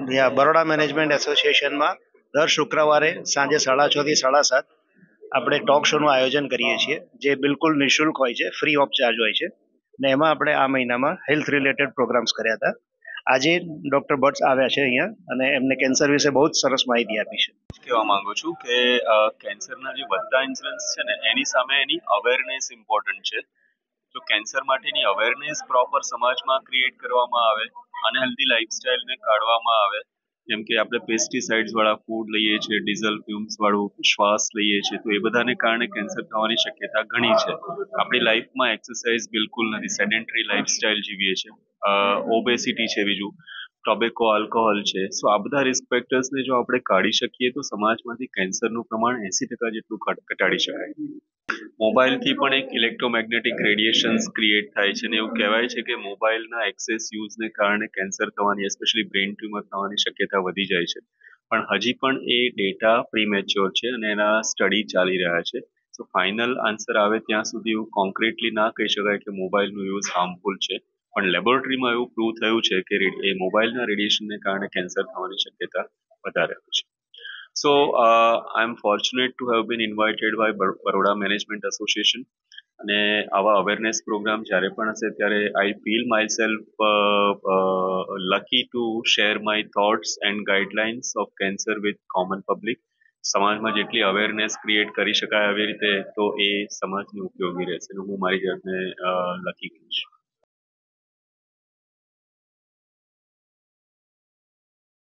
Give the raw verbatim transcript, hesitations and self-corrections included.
Baroda management એસોસિએશનમાં દર શુક્રવારે સાંજે સાડા છ થી સાડા સાત આપણે ટોક શોનું આયોજન કરીએ છીએ, જે બિલકુલ નિઃશુલ્ક હોય છે, ફ્રી ઓફ ચાર્જ હોય છે. ને એમાં આપણે આ મહિનામાં હેલ્થ રિલેટેડ પ્રોગ્રામ્સ કર્યા હતા. આજે ડોક્ટર ભટ્ટ આવ્યા છે અહીંયા અને એમને કેન્સર વિશે બહુ જ સરસ માહિતી આપી છે. કહેવા માંગુ છું કે કેન્સરના જે વધતા ઇન્સિડન્સ છે ને એની સામે એની અવેરનેસ ઇમ્પોર્ટન્ટ છે. તો કેન્સર માટેની અવેરનેસ પ્રોપર સમાજમાં ક્રિએટ કરવામાં આવે, અનહેલ્ધી લાઇફસ્ટાઇલને કાઢવામાં આવે, જેમ કે આપણે પેસ્ટિસાઇડ્સ વાળા ફૂડ લઈએ છીએ, ડીઝલ ફ્યુમ્સ વાળું શ્વાસ લઈએ છીએ, તો એ બધાને કારણે કેન્સર થવાની શક્યતા ઘણી છે. આપણી લાઈફમાં એક્સરસાઇઝ બિલકુલ નથી, સેડેન્ટરી લાઇફસ્ટાઇલ જીવીએ છીએ, ઓબેસિટી છે, બીજું ટોબેકો, આલ્કોહોલ છે. સો આ બધા રિસ્ક ફેક્ટર્સને જો આપણે કાઢી શકીએ તો સમાજમાંથી કેન્સરનું પ્રમાણ એસી ટકા જેટલું ઘટાડી શકાય. મોબાઈલથી પણ એક ઇલેક્ટ્રોમેગ્નેટિક રેડિયેશન્સ ક્રિએટ થાય છે અને એવું કહેવાય છે કે મોબાઈલના એક્સેસ યુઝને કારણે કેન્સર થવાની, એસ્પેશિયલી બ્રેઇન ટ્યુમર થવાની શક્યતા વધી જાય છે. પણ હજી પણ એ ડેટા પ્રીમેચ્યોર છે અને એના સ્ટડી ચાલી રહ્યા છે. સો ફાઇનલ આન્સર આવે ત્યાં સુધી એવું કોન્ક્રીટલી ના કહી શકાય કે મોબાઈલનો યુઝ હાર્મફુલ છે. પણ લેબોરેટરીમાં એવું પ્રૂવ થયું છે કે એ મોબાઈલના રેડિયેશનને કારણે કેન્સર થવાની શક્યતા વધારે હોય છે. So uh, I'm fortunate to have been invited by Baroda Management Association અને આવા અવેરનેસ પ્રોગ્રામ જ્યારે પણ હશે ત્યારે I feel myself lucky to share my thoughts and guidelines of cancer with common public. સમાજમાં જેટલી અવેરનેસ ક્રિએટ કરી શકાય આવી રીતે તો એ સમાજને ઉપયોગી રહેશે. હું મારી જાતને લકી કહીશ.